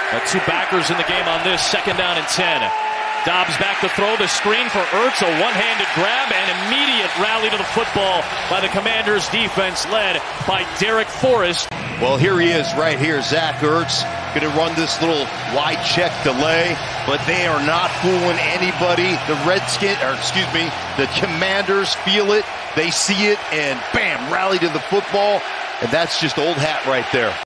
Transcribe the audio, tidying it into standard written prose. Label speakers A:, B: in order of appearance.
A: Two backers in the game on this, 2nd down and 10. Dobbs back to throw, the screen for Ertz, a one-handed grab, and immediate rally to the football by the Commanders' defense led by Derek Forrest.
B: Well, here he is right here, Zach Ertz, going to run this little wide check delay, but they are not fooling anybody. The Commanders feel it, they see it, and bam, rally to the football, and that's just old hat right there.